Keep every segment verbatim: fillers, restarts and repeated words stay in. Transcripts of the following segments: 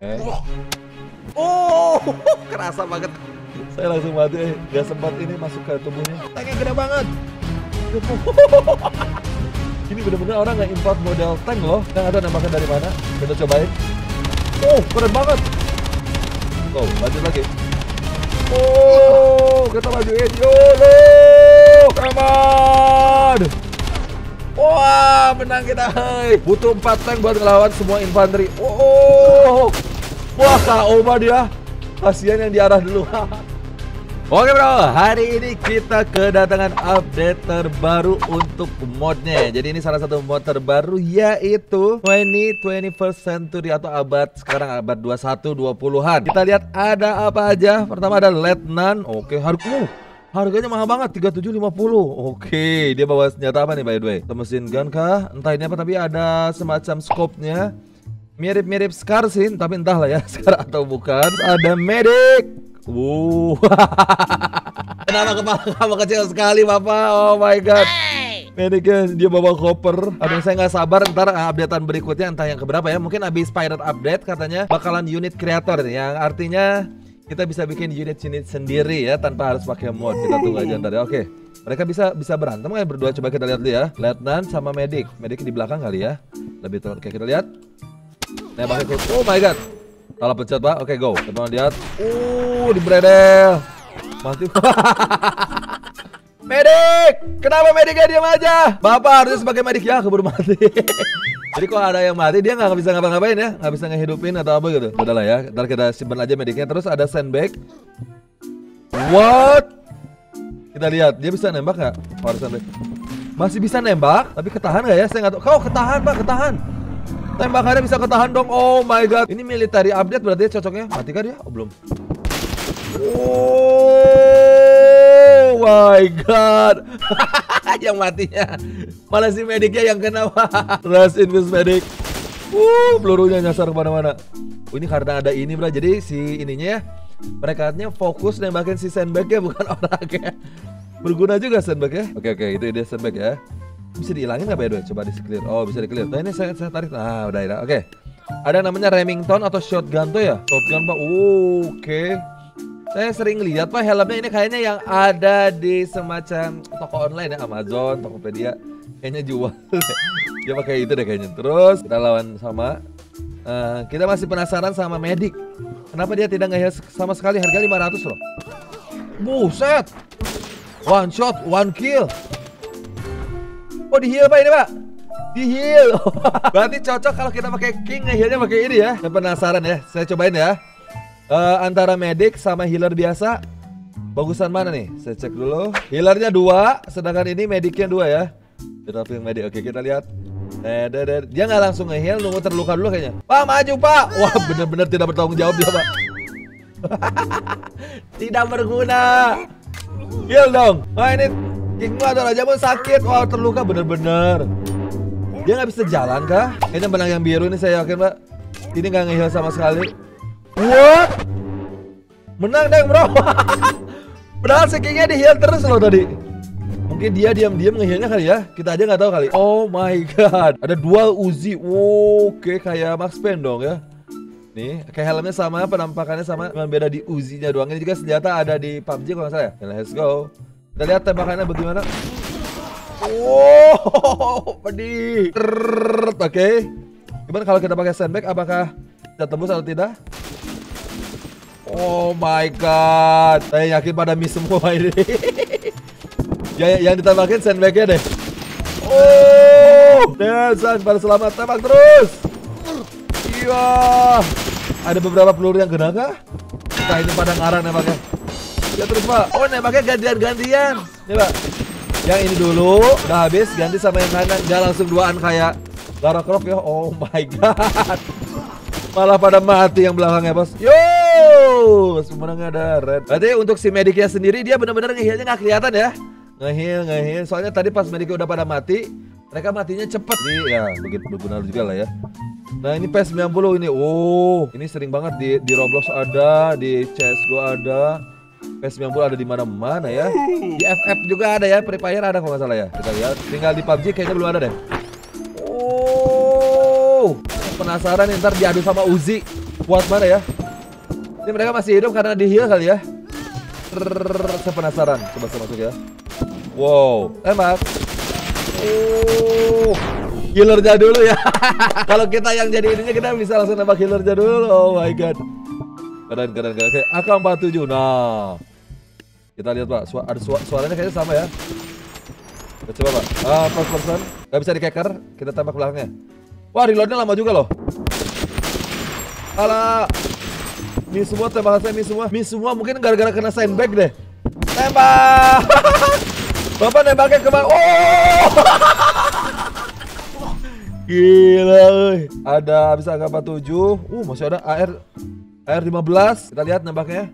Eh. Oh, kerasa banget. Saya langsung mati, eh. Gak sempat ini masuk ke tubuhnya. Tanknya gede banget. Ini bener-bener orang nggak import model tank loh. Yang ada nembaknya dari mana? Kita cobain. Oh, keren banget. Oh, lanjut lagi. Oh, kita majuin. Yolo, come on. Wah, menang kita. Hai. Butuh empat tank buat ngelawan semua infanteri. Oh, wah, K O mah dia. Kasihan yang diarah dulu. Oke bro, hari ini kita kedatangan update terbaru untuk modnya. Jadi ini salah satu mod terbaru yaitu twenty-first century atau abad sekarang abad dua puluh satu dua puluhan. Kita lihat ada apa aja. Pertama ada Letnan. Oke, harga harganya mahal banget tiga puluh tujuh lima puluh. Oke, dia bawa senjata apa nih by the way? Mesin gun kah? Entah ini apa, tapi ada semacam scope-nya. Mirip-mirip Scar sih, tapi entahlah ya Scar atau bukan. Ada medic. Wow. Kenapa kepala kamu kecil sekali Bapak? Oh my god. Medicnya dia bawa koper. Aduh, saya nggak sabar ntar updatean berikutnya, entah yang keberapa ya. Mungkin abis pirate update katanya bakalan unit creator nih, yang artinya kita bisa bikin unit-unit sendiri ya tanpa harus pakai mod. Kita tunggu aja ntar ya. Oke, mereka bisa bisa berantem nggak berdua? Coba kita lihat dulu ya. Letnan sama medic. Medic di belakang kali ya. Lebih tepat. Oke, kita lihat. Nah, pakai kode. Oh my god. Salah pencet Pak. Oke, go. Kita lihat. Uh, di bredel. Mati. Medic. Kenapa medicnya diam aja? Bapak harusnya sebagai medic ya, keburu mati. Jadi kalau ada yang mati dia nggak bisa ngapa-ngapain ya, nggak bisa ngehidupin atau apa gitu. Udah lah ya. Ntar kita simpan aja medicnya. Terus ada sandbag. What? Kita lihat dia bisa nembak nggak? Power sandbag. Masih bisa nembak, tapi ketahan nggak ya? Saya nggak tahu. Kau ketahan Pak, ketahan. Tembakannya bisa ketahan dong. Oh my god. Ini military update berarti cocoknya. Mati kan dia? Oh belum. Oh my god. Yang matinya malah si medicnya yang kena. Rest in peace medic. Uh, pelurunya nyasar kemana-mana. Oh, ini karena ada ini bro. Jadi si ininya ya, mereka fokus nembakin si sandbagnya, bukan orangnya. Berguna juga sandbag ya. Oke oke, itu ide sandbag ya. Bisa dihilangin nggak by the way? Coba di clear. Oh bisa di clear. Nah ini saya, saya tarik. Nah udah ya. Oke. Ada namanya Remington atau shotgun tuh ya. Shotgun Pak. Uh, Oke. Okay. Saya sering lihat Pak helmnya ini kayaknya yang ada di semacam toko online ya, Amazon, Tokopedia. Kayaknya jual. Dia pakai itu deh kayaknya. Terus kita lawan sama. Uh, kita masih penasaran sama medic. Kenapa dia tidak nge-heal sama sekali? Harga lima ratus loh. Buset. One shot, one kill. Oh di heal Pak ini Pak. Di heal. Berarti cocok kalau kita pakai king, nge-healnya pakai ini ya. Saya penasaran ya. Saya cobain ya. Uh, antara medic sama healer biasa, bagusan mana nih? Saya cek dulu. Healernya dua, sedangkan ini medicnya dua ya. Kita pilih medic. Oke kita lihat. Eh, de, de. Dia nggak langsung nge-heal, nunggu terluka dulu kayaknya. Pak maju Pak. Wah bener-bener tidak bertanggung jawab dia Pak. Tidak berguna. Heal dong. Wah ini Kingmu atau Rajamu sakit. Wah terluka bener-bener. Dia nggak bisa jalan kah? Kayaknya menang yang biru ini saya yakin Pak. Ini nggak nge-heal sama sekali. What? Menang deh bro. Padahal si Kingnya di-heal terus loh tadi. Mungkin dia diam-diam nge-healnya kali ya. Kita aja nggak tahu kali. Oh my god. Ada dual Uzi. Wow, oke kayak Max Payne dong ya. Nih, kayak helmnya sama, penampakannya sama, cuma beda di Uzinya doang. Ini juga senjata ada di P U B G kalau nggak salah ya. Let's go. Kita lihat tembakannya bagaimana. Wow, pedih. Oke. Okay. Gimana kalau kita pakai sandbag? Apakah kita tembus atau tidak? Oh my god. Saya yakin pada miss semua ini. Ya, yang ditembakin sandbagnya deh. Oh, Nelson pada selamat, tembak terus. Iya. Ada beberapa peluru yang kena kah? Kita ini pada ngarang nembaknya. Ya terus Pak. Oh nembaknya gantian-gantian. Nih Pak. Yang ini dulu udah habis, ganti sama yang kanan. Gak langsung duaan kayak Lara Croft ya. Oh my god. Malah pada mati yang belakangnya bos. Yo, sebenarnya ada red. Berarti untuk si medicnya sendiri dia benar-benar nge-healnya nggak kelihatan ya. Nge-heal, nge-heal. Soalnya tadi pas medicnya udah pada mati, mereka matinya cepet. Jadi ya begitu berguna juga lah ya. Nah ini P sembilan puluh ini. Oh, ini sering banget di di Roblox ada, di C S G O ada. P sembilan puluh ada di mana-mana ya. Di F F juga ada ya, Free Fire ada kalau nggak salah ya. Kita lihat. Tinggal di P U B G kayaknya belum ada deh. Oh, penasaran nih, ntar diadu sama Uzi. Kuat mana ya? Ini mereka masih hidup karena di heal kali ya. Saya penasaran. Coba saya masuk ya. Wow, tembak. Oh, healernya dulu ya. Kalau kita yang jadi ininya kita bisa langsung nembak healernya dulu. Oh my god. Keren keren keren. Oke, A K empat puluh tujuh. Nah, kita lihat Pak. Su ada su suaranya kayaknya sama ya. Kita coba Pak. Ah, first person. Gak bisa di-cacker. Kita tembak belakangnya. Wah, reloadnya lama juga loh. Alah. Miss semua tembakan saya, miss semua. Miss semua mungkin gara-gara kena sandbag deh. Tembak. Bapak nembaknya kemana? Oh. Gila, woy. Ada habis A K empat puluh tujuh. Uh, masih ada A R A R lima belas. Kita lihat nembaknya.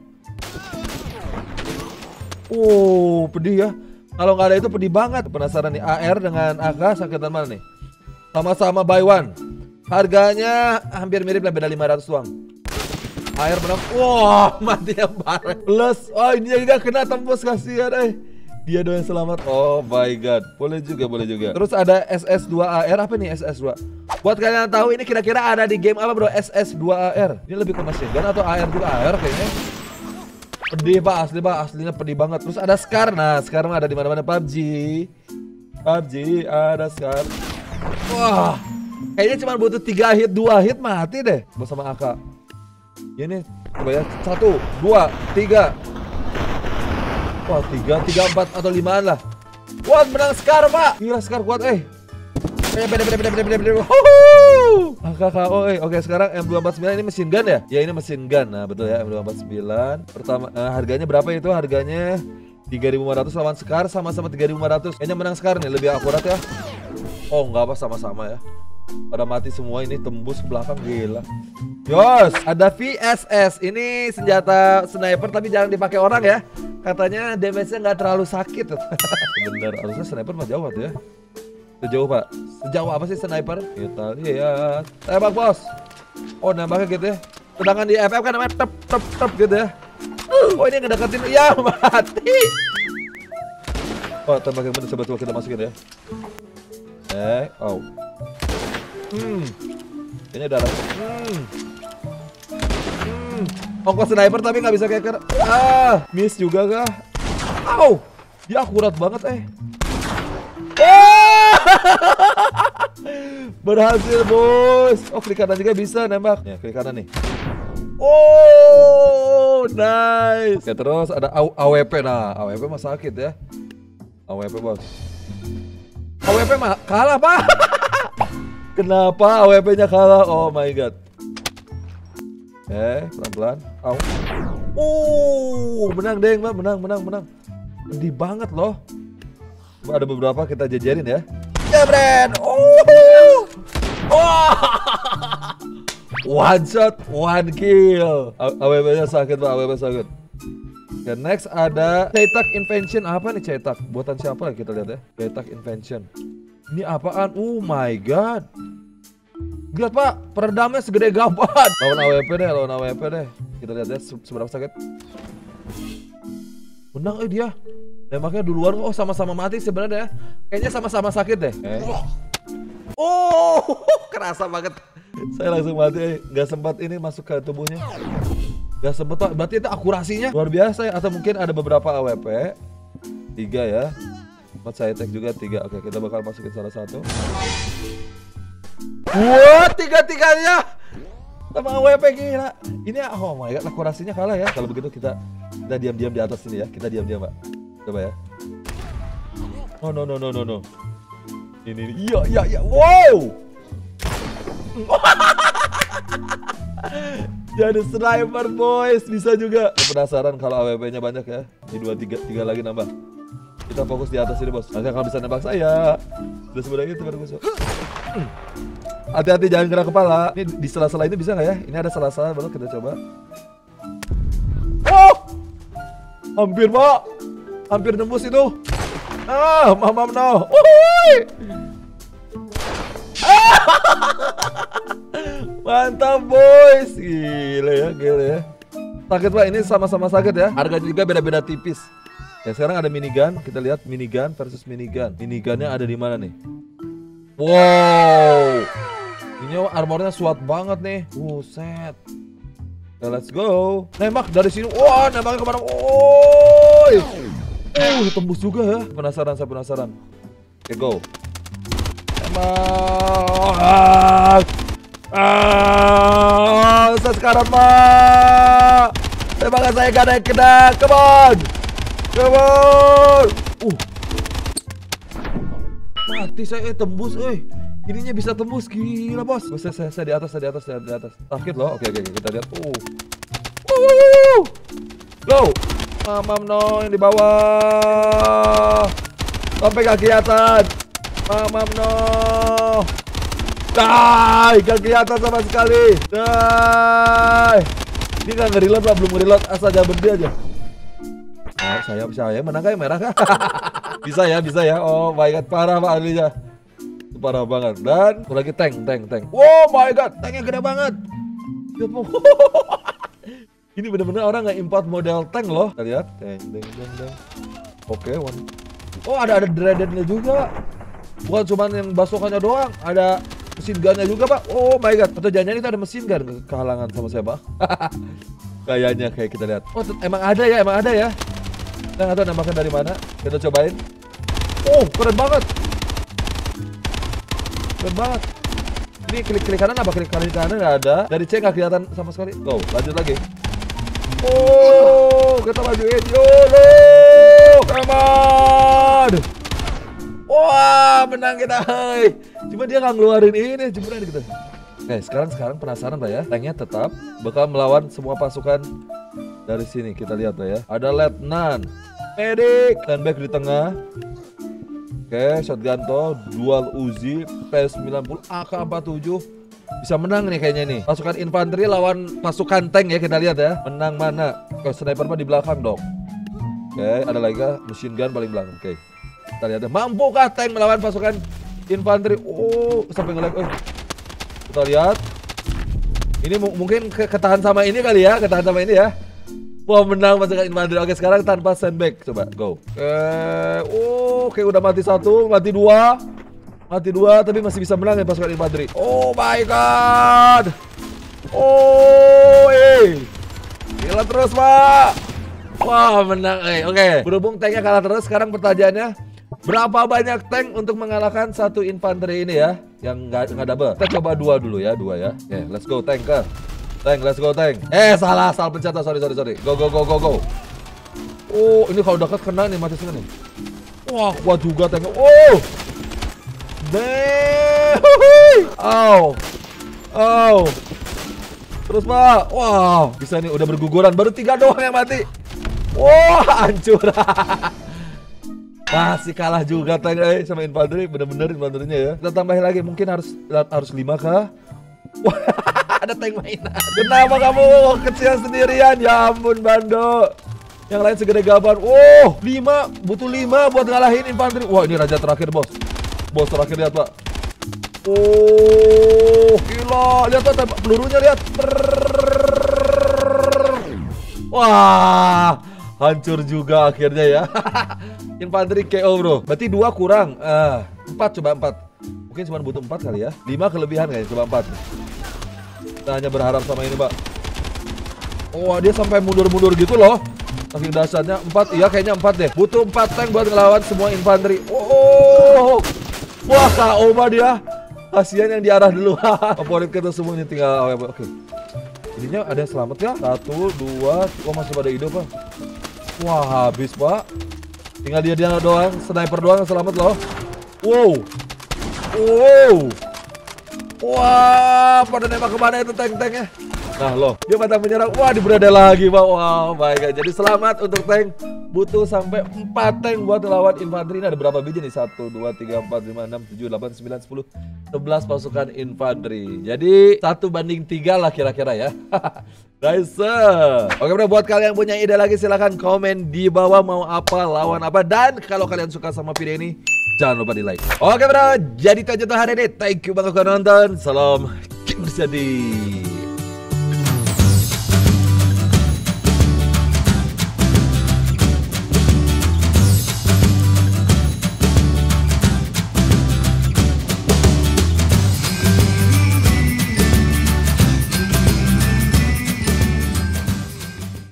Oh, pedih ya. Kalau nggak ada itu pedih banget. Penasaran nih, A R dengan A K sakitan mana nih? Sama-sama buy one. Harganya hampir mirip lah, beda lima ratus doang. A R menang. Wah, matinya bareng. Plus, oh ini juga kena tembus, kasihan eh. Dia doang selamat. Oh my god. Boleh juga, boleh juga. Terus ada S S dua A R. Apa nih S S dua? Buat kalian yang tahu ini kira-kira ada di game apa bro? S S dua A R. Ini lebih ke machine gun atau A R juga A R kayaknya. Pedih Pak, asli Pak, aslinya pedih banget. Terus ada Scar. Nah, sekarang ada di mana-mana. P U B G. P U B G ada Scar. Wah, kayaknya cuma butuh tiga hit, dua hit mati deh bersama A K. Ini coba ya, satu, dua, tiga. Wah, tiga, tiga, empat atau limaan lah. Wah, menang Scar Pak. Gila, Scar kuat eh. Eh, beda, beda, beda, beda, beda, beda. A K K O eh. Oke, sekarang M dua empat sembilan ini mesin gun ya? Ya, ini mesin gun. Nah, betul ya, M dua empat sembilan. Pertama, eh, harganya berapa itu? Harganya tiga ribu lima ratus lawan Scar, sama-sama tiga ribu lima ratus. Kayaknya menang Scar nih, lebih akurat ya. Oh, enggak apa, sama-sama ya. Pada mati semua, ini tembus ke belakang, gila. Yos, ada V S S. Ini senjata sniper tapi jangan dipakai orang ya. Katanya damage-nya nggak terlalu sakit. Bener, harusnya sniper mah jauh tuh ya. Sejauh Pak. Sejauh apa sih sniper? Kita lihat. Tembak bos. Oh, nembaknya gitu ya. Sedangkan di F F kan namanya tep tep tep gitu ya. Oh, ini ngedeketin. Ya, mati. Oh, tembak yang bener, coba-coba kita masukin ya. Eh, oh. Hmm. Ini udah ada. Hmm. Hmm. Ongkos sniper tapi nggak bisa keker. Ah, miss juga kah? Au. Dia akurat banget eh. Oh! Berhasil bos. Oh, klik kanan juga bisa nembak. Ya, klik kanan nih. Oh, nice. Oke, terus ada A W P. Nah, A W P mah sakit ya. A W P bos. A W P mah kalah Pak. Kenapa A W P-nya kalah? Oh my god. Eh, pelan-pelan. Au. Uh, menang deng, Mbak. Menang, menang, menang. Sedih banget loh. Ada beberapa kita jajarin ya. Jebret. Oh. Oh. One shot, one kill. A W P-nya sakit, Pak. A W P sakit. Oke, next ada Cetak Invention. Apa nih Cetak? Buatan siapa? Kita lihat ya. Cetak Invention. Ini apaan? Oh my god. Lihat Pak, peredamnya segede gaban. Lawan A W P deh, lawan A W P deh. Kita lihat ya seberapa sakit. Menang eh dia. Nembaknya duluan. Oh, sama-sama mati sebenarnya. Kayaknya sama-sama sakit deh. Eh. Oh, kerasa banget. Saya langsung mati eh. Gak sempat ini masuk ke tubuhnya. Gak sempat Pak. Berarti itu akurasinya luar biasa ya. Atau mungkin ada beberapa A W P. Tiga ya. Buat saya tag juga tiga. Oke, kita bakal masukin salah satu. Wah, tiga-tiganya sama A W P gila. Ini oh my god, akurasinya kalah ya. Kalau begitu kita kita diam-diam di atas sini ya. Kita diam-diam, Pak. Coba ya. Oh no no no no no. Ini, ini. Iya iya iya. Wow. Jadi sniper boys bisa juga. Penasaran kalau A W P-nya banyak ya. Ini dua tiga tiga lagi nambah. Kita fokus di atas ini bos. Nanti kalau bisa nembak saya. Sudah semudah itu bagus. Hati-hati jangan kena kepala. Ini di sela-sela ini bisa nggak ya? Ini ada sela-sela baru kita coba. Oh, hampir Pak. Hampir nembus itu. Ah, mamam no. Uhuy. Ah. Mantap boys. Gila ya, gila ya. Sakit Pak, ini sama-sama sakit ya. Harganya juga beda-beda tipis. Ya sekarang ada minigun, kita lihat minigun versus minigun. Minigunnya ada di mana nih? Wow, ini armornya SWAT banget nih. Buset. Nah, let's go. Nembak dari sini. Wah, nembaknya kemana? Oi. Oh, tembus juga ya. Penasaran, saya penasaran. Oke, go. Tembak. Ah, saya sekarang mah. Tembakan saya gak ada yang kena. Come on. Come on. Uh. Mati saya, eh, tembus, eh. Ininya bisa tembus, gila bos. Saya, saya, saya di atas, saya di atas, saya di atas. Sakit loh. Oke, oke, kita lihat. Uh. Wuh. Go. Mamam no yang di bawah. Sampai gak kelihatan. Mamam no. Dai, gak kelihatan sama sekali. Dai. Ini gak nge-reload lah, belum nge-reload. Asal jangan berhenti aja. Oh, saya, saya menang kayak merah kah? Bisa ya, bisa ya. Oh my god, parah Pak Alinya. Parah banget. Dan lagi tank, tank, tank. Oh my god, tanknya gede banget. Lihat mau. Ini bener-bener orang nggak import model tank loh. Kita lihat, tank, tank, tank, tank. Oke, one. Oh ada ada dreadednya juga. Bukan cuma yang basokannya doang, ada mesin gunnya juga Pak. Oh my god. Atau jangan-jangan itu ada mesin gun kehalangan sama saya Pak. Kayaknya kayak kita lihat. Oh emang ada ya, emang ada ya. Kita nggak tahu nembaknya dari mana. Kita cobain. Oh keren banget. Keren banget. Ini klik-klik kanan apa klik kanan kanan nggak ada. Dari C nggak kelihatan sama sekali. Go, lanjut lagi. Oh, kita majuin. Yolo, come on. Wah, menang kita. Hai. Cuma dia nggak ngeluarin ini, jemuran gitu. Oke, sekarang sekarang penasaran Pak ya. Tanknya tetap bakal melawan semua pasukan dari sini. Kita lihat Pak ya. Ada Letnan, Medic, Landback di tengah. Oke, shotgun toh, dual Uzi, P sembilan puluh, A K empat puluh tujuh. Bisa menang nih kayaknya nih. Pasukan infanteri lawan pasukan tank ya, kita lihat ya. Menang mana? Oke, sniper mah di belakang dong. Oke, ada lagi kah? Machine gun paling belakang. Oke. Kita lihat ya. Mampukah tank melawan pasukan infanteri? Oh, sampai nge-lag. Oh. Kita lihat. Ini mungkin ke ketahan sama ini kali ya, ketahan sama ini ya. Wah, menang pasukan infanteri. Oke, sekarang tanpa sandbag. Coba, go. Oke. Oh, oke udah mati satu, mati dua. Mati dua, tapi masih bisa menang ya pasukan infanteri. Oh my god. Oh, eh. Gila terus, Pak. Wah, menang. Eh, oke. Okay. Berhubung tanknya kalah terus, sekarang pertanyaannya, berapa banyak tank untuk mengalahkan satu infanteri ini ya? Yang nggak nggak double. Kita coba dua dulu ya, dua ya. Oke, okay, let's go tank ke. Tank, let's go tank. Eh, salah, salah pencet. Sorry, sorry, sorry. Go, go, go, go, go. Oh, ini kalau dekat kena nih, mati semua nih. Wah, kuat juga tanknya. Oh. Damn. Au. Au. Terus Pak. Wow, bisa nih udah berguguran. Baru tiga doang yang mati. Wah, hancur. Masih kalah juga tank eh, sama infanteri. Bener-bener infanterinya ya. Kita tambahin lagi. Mungkin harus harus lima kah? Wah, ada tank mainan. Kenapa kamu kecil sendirian? Ya ampun, Bando. Yang lain segede gaban. Oh, lima. Butuh lima buat ngalahin infanteri. Wah, ini raja terakhir, bos. Bos terakhir, lihat Pak. Oh, gila. Lihat Pak, pelurunya lihat. Wah, hancur juga akhirnya ya. Infanteri K O bro. Berarti dua kurang. Ah, empat, coba empat. Mungkin cuma butuh empat kali ya. Lima kelebihan kayaknya, coba empat. Kita hanya berharap sama ini Pak. Wah, dia sampai mundur-mundur gitu loh. Saking dahsyatnya. Empat, iya kayaknya empat deh. Butuh empat tank buat ngelawan semua infanteri. Oh. Wah, K O mah dia. Kasihan yang diarah dulu. Favorit kita semua ini tinggal A W P. Oke. Ininya ada yang selamat ya? Satu, dua. Oh, masih pada hidup Pak. Wah, habis Pak. Tinggal dia dia doang, sniper doang yang selamat loh. Wow. Wow. Wah, pada nembak kemana itu tank-tanknya? Nah loh, dia patah menyerang. Wah, diberada lagi Pak. Wow, baik. Jadi selamat untuk tank. Butuh sampai empat tank buat melawan infanteri. Ini ada berapa biji nih? satu, dua, tiga, empat, lima, enam, tujuh, delapan, sembilan, sepuluh, sebelas pasukan infanteri. Jadi satu banding tiga lah kira-kira ya. Nice. Oke bro, buat kalian yang punya ide lagi silahkan komen di bawah mau apa, lawan apa. Dan kalau kalian suka sama video ini, jangan lupa di like. Oke bro, jadi itu aja tuh hari ini. Thank you banget udah nonton. Salam King Sadi.